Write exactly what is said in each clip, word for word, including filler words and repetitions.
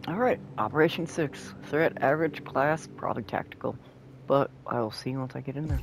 Alright, Operation six. Threat average, class, probably tactical. But I will see once I get in there.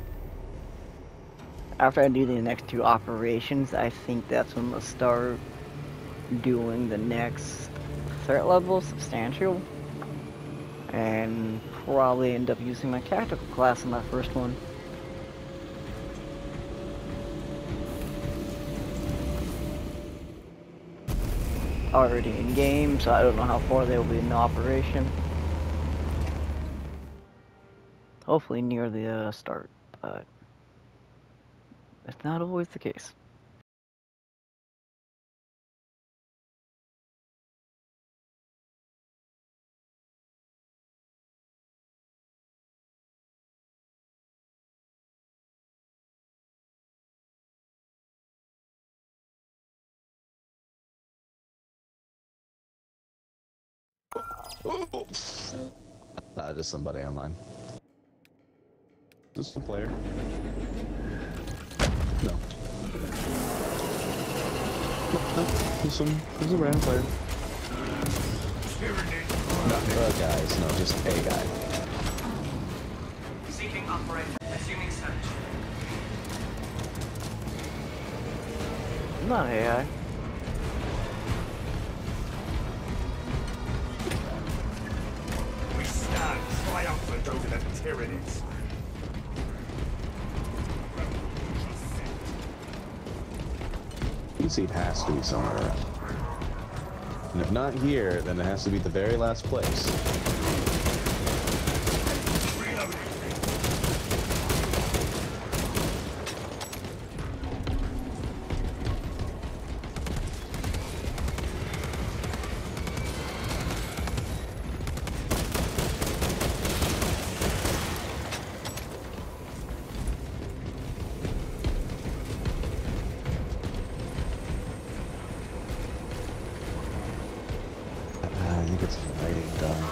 After I do the next two operations, I think that's when we'll start doing the next threat level, substantial. And probably end up using my tactical class in that first one. Already in game, so I don't know how far they will be in operation. Hopefully near the uh, start, but it's not always the case. Uh, just somebody online. Just a player. No. No, just some, just a random player. Not uh, guys, no, just a guy. Seeking operator, assuming search. Not A I. We stand triumphant over the tyrannies. You see, it has to be somewhere. And if not here, then it has to be the very last place. I think it's lighting done.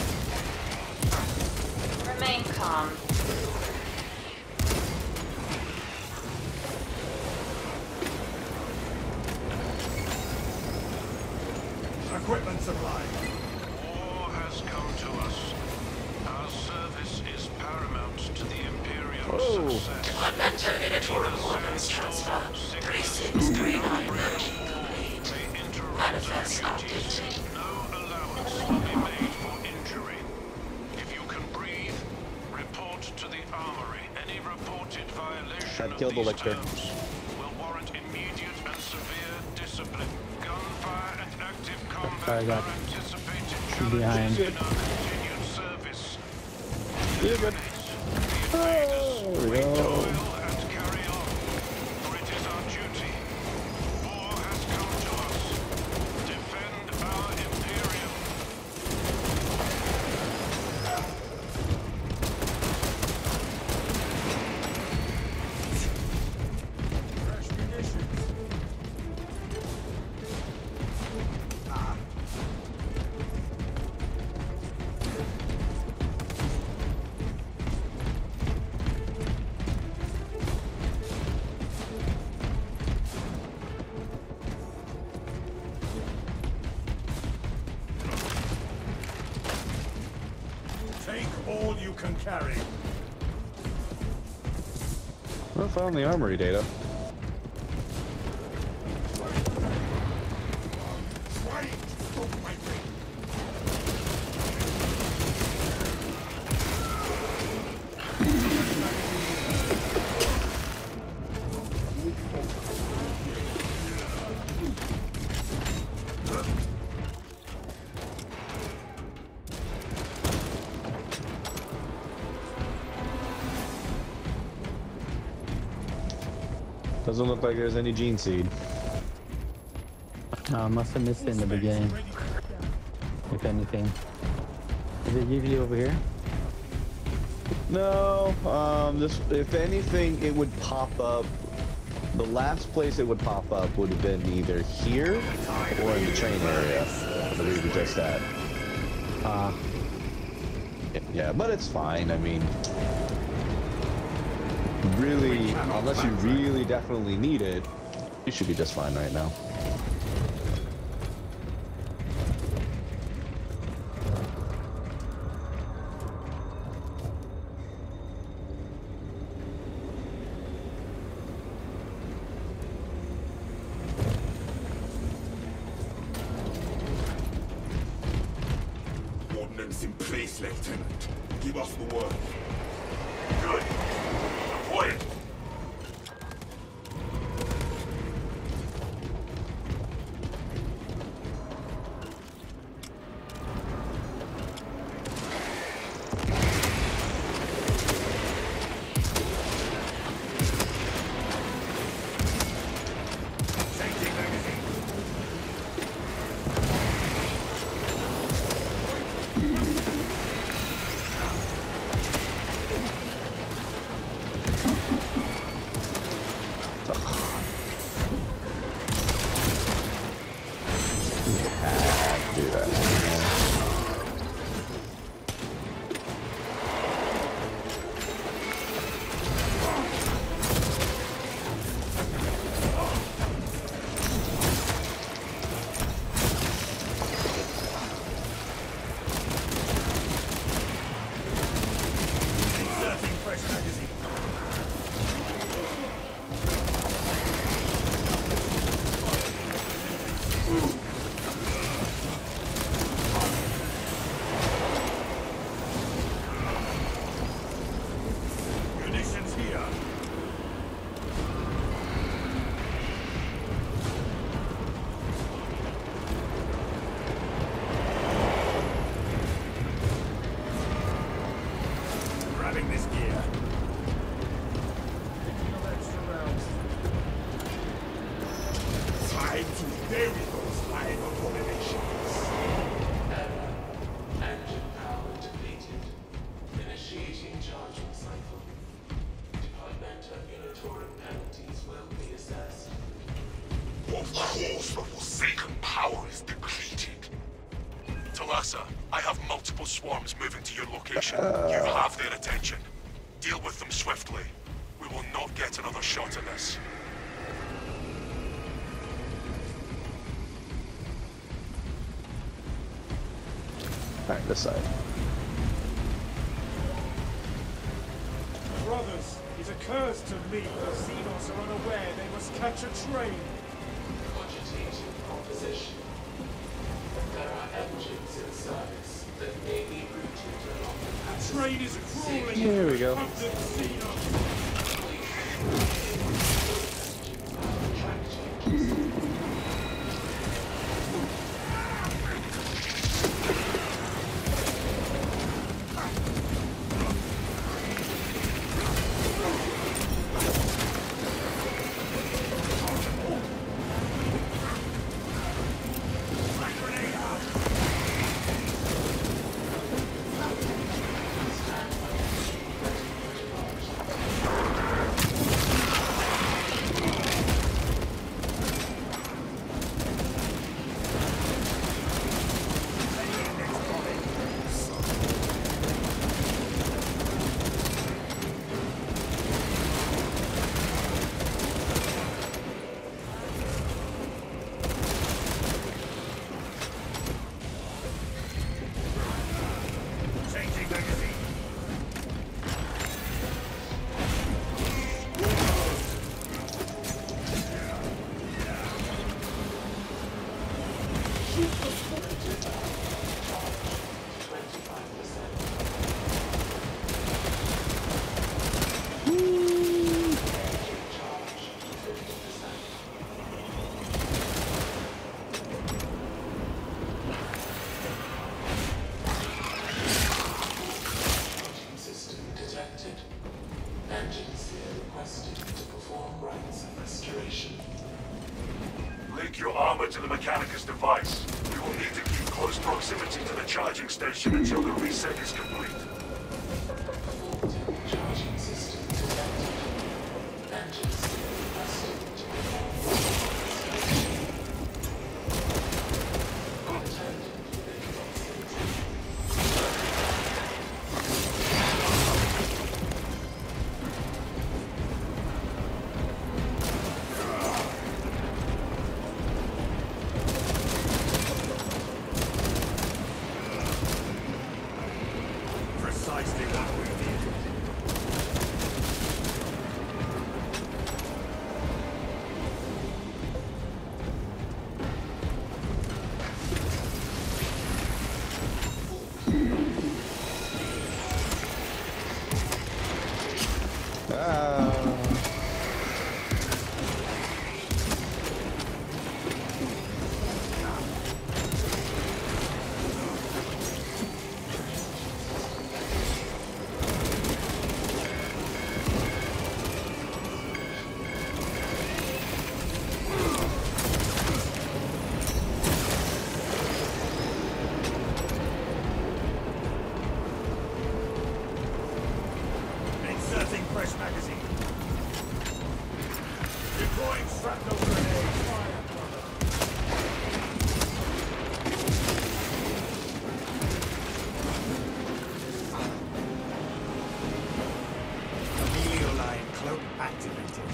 Remain calm. Equipment supply. War has come to us. Our service is paramount to the Imperial Oh. success. Enter Minotaur orders transfer. Precinct three nine thirteen. May interrupt Manifest our duties. updated. No allowance will be made for injury. If you can breathe, report to the armory. Any reported violation I've of killed the these lictor. terms will warrant immediate and severe discipline. Gunfire and active combat Sorry, I got are anticipated behind. challenges in our continued service. Yeah, but... Oh, there we go. Toil and carry on, for it is our duty. War has come to us. Defend our Imperium. Fresh munitions. Ah. Take all you can carry. I found the armory data. Right. Oh, my ring. Doesn't look like there's any gene seed. No, I must have missed it in the beginning, if anything. Is it usually over here? No, um, this, if anything, it would pop up. The last place it would pop up would have been either here or in the train area. I believe we just at. Uh, Yeah, but it's fine. I mean, really, unless you really definitely need it, you should be just fine right now. Arrangements in place, Lieutenant. Give us the word. Good. Deploy it. I have multiple swarms moving to your location. You have their attention. Deal with them swiftly. We will not get another shot at this. Alright, this side. Brothers, it occurs to me the Xenos are unaware they must catch a train. Cogitating proposition. There are engines in service that may be routed along the path. Train is crawling. Here we go. Captain Xenos. Link your armor to the Mechanicus device. We will need to keep close proximity to the charging station until the reset is complete. Charging system detected. Engines requested to perform Precisely what we needed. Engines Uh... Inserting fresh magazine. Deploying shrapnel grenade. Fire cover. Amelioline cloak activated.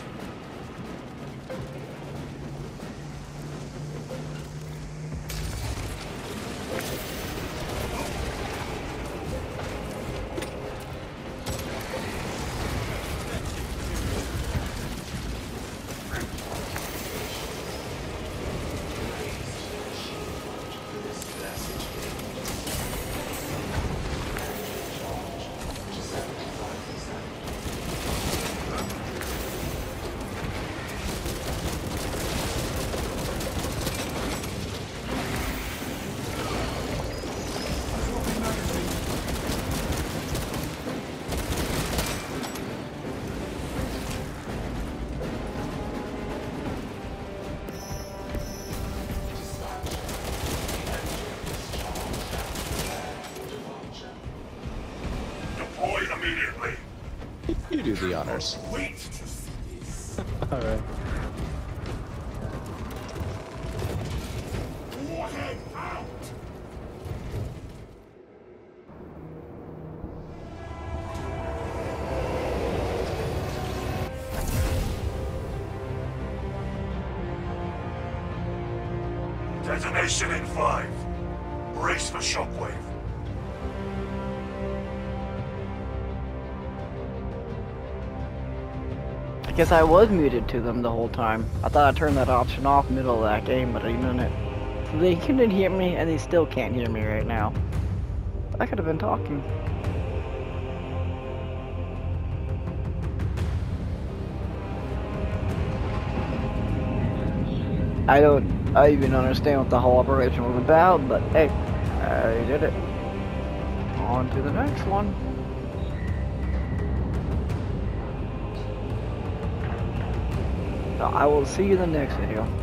Deploy immediately. You do the honors. Wait to see this. Alright. Warhead out. Detonation in five. Brace for shockwave. I guess I was muted to them the whole time. I thought I turned that option off middle of that game, but I didn't. It. So they couldn't hear me, and they still can't hear me right now. I could have been talking. I don't I even understand what the whole operation was about, but hey, I did it. On to the next one. So I will see you in the next video.